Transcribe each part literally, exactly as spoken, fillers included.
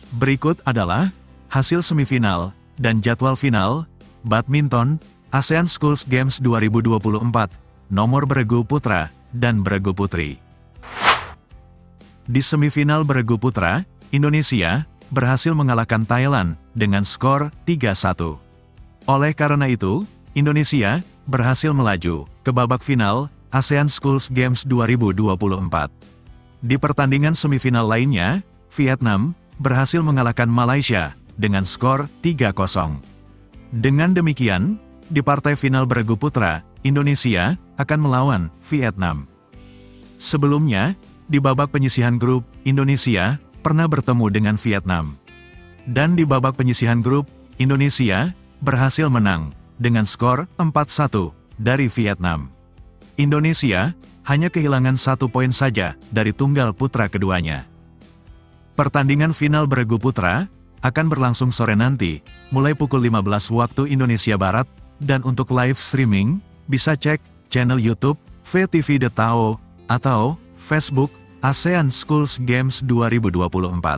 Berikut adalah hasil semifinal dan jadwal final Badminton ASEAN Schools Games dua ribu dua puluh empat, nomor beregu putra dan beregu putri. Di semifinal beregu putra, Indonesia berhasil mengalahkan Thailand dengan skor tiga satu. Oleh karena itu, Indonesia berhasil melaju ke babak final ASEAN Schools Games dua ribu dua puluh empat. Di pertandingan semifinal lainnya, Vietnam berhasil mengalahkan Malaysia dengan skor tiga kosong. Dengan demikian, di partai final beregu putra, Indonesia akan melawan Vietnam. Sebelumnya, di babak penyisihan grup, Indonesia pernah bertemu dengan Vietnam. Dan di babak penyisihan grup, Indonesia berhasil menang dengan skor empat satu dari Vietnam. Indonesia hanya kehilangan satu poin saja dari tunggal putra keduanya. Pertandingan final beregu putra akan berlangsung sore nanti, mulai pukul lima belas waktu Indonesia Barat, dan untuk live streaming, bisa cek channel YouTube V T V The Tao atau Facebook ASEAN Schools Games dua ribu dua puluh empat.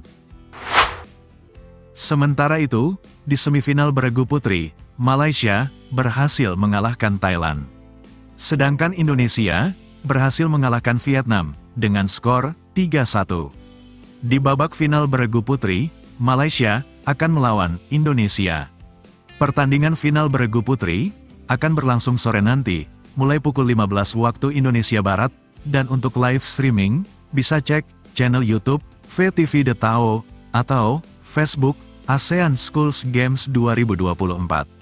Sementara itu, di semifinal beregu putri, Malaysia berhasil mengalahkan Thailand. Sedangkan Indonesia berhasil mengalahkan Vietnam dengan skor tiga satu. Di babak final beregu putri, Malaysia akan melawan Indonesia. Pertandingan final beregu putri akan berlangsung sore nanti, mulai pukul lima belas waktu Indonesia Barat, dan untuk live streaming, bisa cek channel YouTube V T V The Tao atau Facebook ASEAN Schools Games dua ribu dua puluh empat.